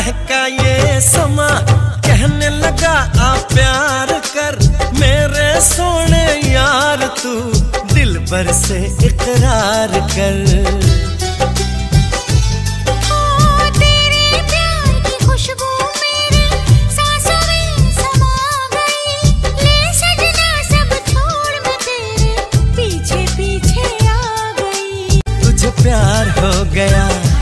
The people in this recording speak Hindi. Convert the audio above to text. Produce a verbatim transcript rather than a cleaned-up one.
महका ये समा, कहने लगा आ प्यार कर मेरे सोने यार, तू दिल भर से इकरार कर। प्यार हो गया